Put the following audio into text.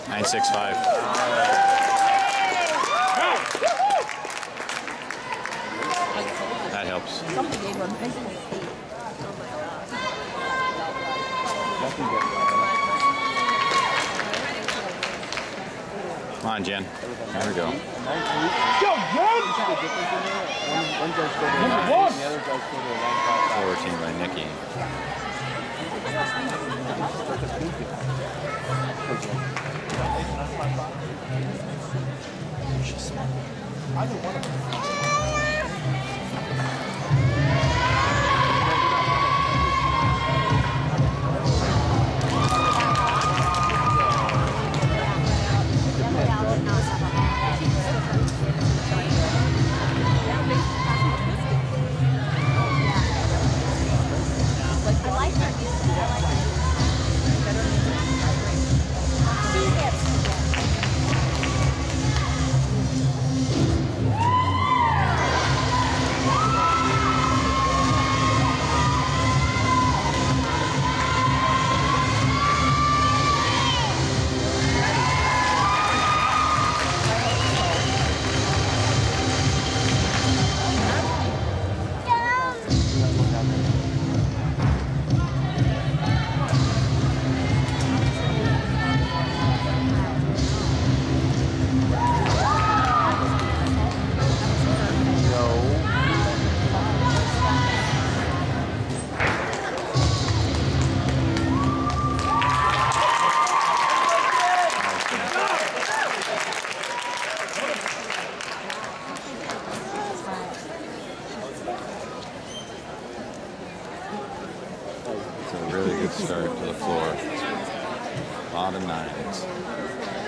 9.65. That helps. Come on, Jen. There we go. Go, Jen! One does go to a 9, the other does go to a 14 by Nikki. Either one of them. It's a really good start to the floor. A lot of 9s.